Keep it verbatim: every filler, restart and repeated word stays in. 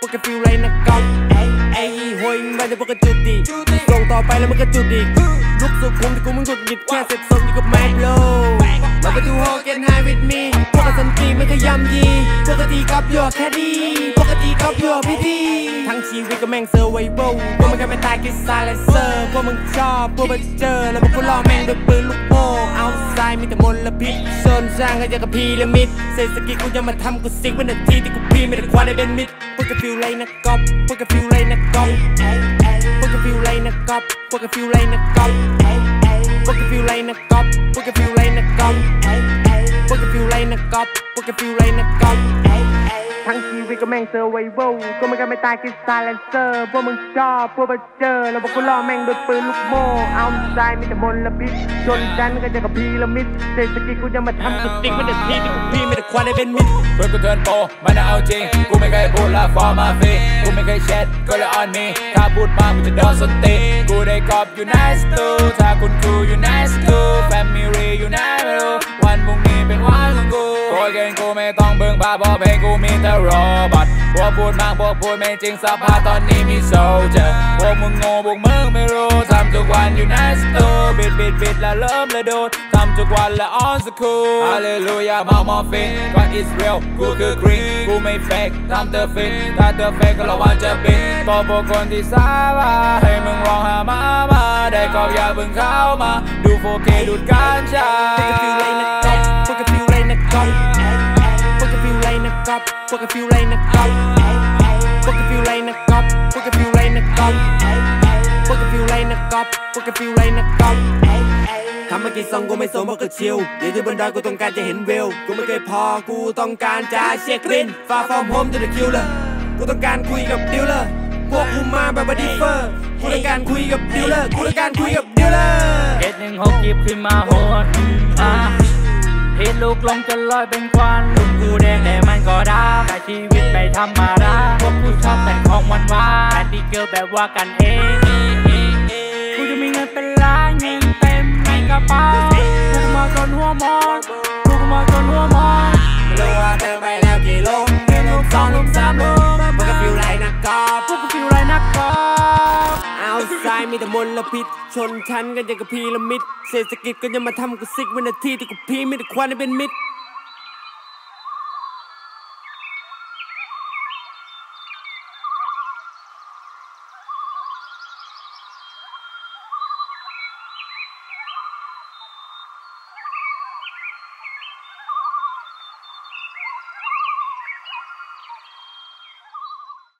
กแกฟิลไรนะก๊อฟไอ้หวยมันจะพวกกระจุดดิส่งต่อไปแล้วมันกระจุดดิลุกสุดคุ้มที่กูมึงกดหยิบแค่เสร็จสมอยู่กับแมคโลมาไปดูโฮเกนไฮวิดมีพวกกระสันตีไม่ขยำยีปกติกับหยอกแค่ดีปกติกับหยอกพี่ดีทั้งชีวิตก็แม่งเซอร์ไวเวลพวกมึงกันไปตายกินซาเลเซอร์พวกมึงชอบพวกมึงเจอแล้วพวกกูล่อแม่งด้วยปืนลูกโม่เอาไซมีแต่มลพิษโซนสร้างก็จะกับพีระมิดเศรษฐกิจกูจะมาทำกูซิกวันนาทีที่กูพีไม่ได้คว้าได้เป็นมิดพวกกระฟิลไรนะก๊อฟพวกกระฟิลไรนะก๊อฟพวกกระฟิลไรนะก๊อฟพวกกระฟิลไรนะก๊อฟพวกกระฟิลไรนะก๊อฟพวกกระฟิลไรนะก๊อฟพวกกระฟิลไรนะก๊อฟพวกกระฟิลไรนะก๊อฟทั้งชีวิตก็แม่งเซอร์ไวเวลก็มันกันไม่ตายกินซาเลนเซอร์พวกมึงชอบพวกมึงเจอแล้วพวกกูล่อแม่งด้วยปืนลูกโม่เอาไซมีแต่มลพิษชนกันก็จะกับพีระมิดเศรษฐกิจกูจะมาทำกูติ๊กไม่ได้ทีที่กูพีไม่ได้คว้าได้เป็นมิดเพื่อนกูเทิร์นโปรมันเอาจริงกูไม่เคยพูดละฟอร์มาฟรีกูไม่เคยแชทก็เลยออนมีถ้าพูดมากมึงจะโดนสตีกูได้กอบอยู่ในสตูถ้าคุณครูอยู่ในสกูแฟมิลี่อยู่ในไม่รู้วันพรุ่งนี้เป็นวันของกูโอยเกินกูไม่ต้องเบิ่งบ้าเพราะเพลงกูมีแต่โรบอทพวกพูดมากพวกพูดไม่จริงสภาพตอนนี้มีโซเจอร์พวกมึงโง่พวกมึงไม่รู้ทำทุกวันอยู่ในสตูบิดบิดบิดแล้วเริ่มแล้วโดดทำทุกวันแล้วออนสกูฮาเลลูยาเมามอฟินก็ it's real กูคือกรีนกูไม่เฟกทำเธอฟินถ้าเธอเฟกก็ระวังจะบินก็พวกคนที่สาบาให้มึงร้องหามามาได้ก็อย่าเพิ่งเข้ามาดู โฟร์เค ดูดการชาพวกกระฟิลไรนะก๊อฟพวกกระฟิลไรนะก๊อฟพวกกระฟิลไรนะก๊อฟพวกกระฟิลไรนะก๊อฟพวกกระฟิลไรนะก๊อฟพวกกระฟิลไรนะก๊อฟพวกกระฟิลไรนะก๊อฟทำมากี่ซองกูไม่สมเพราะกูชิลเดี๋ยวที่บนดอยกูต้องการจะเห็นวิวกูไม่เคยพอกูต้องการจะเช็ครินฟาฟอร์มโฮมจะได้คิวเลยกูต้องการคุยกับดิวเลอร์พวกกูมาแบบว่าดีเฟอร์กูต้องการคุยกับดิวเลอร์กูต้องการคุยกับดิวเลอร์เกตหนึ่งหกหยิบขึ้นมาโหดอ่ะฮิตลูกลงจนลอยเป็นควันลุงกูแดงแต่มันก็ได้แต่ชีวิตไม่ธรรมดาพวกกูชอบแต่งของหวานหวานแต่ดีเกิลแบบว่ากันเองกูจะมีเงินเป็นล้านเงินเต็มในกระเป๋ากูมาจนหัวมอนกูมาจนหัวมอนไม่รู้ว่าเติมไปแล้วกี่ลูกหนึ่งลูกสองลูกสามลูกพวกกระฟิลไรนะก๊อฟพวกกูฟิลไรนักกอล์ฟเอาไซมีแต่มลพิษชนชั้นกันอย่างกับพีระมิดเศรษฐกิจก็จะมาทำกูซิกวันนาทีที่กูพีไม่ได้คว้าได้เป็นมิด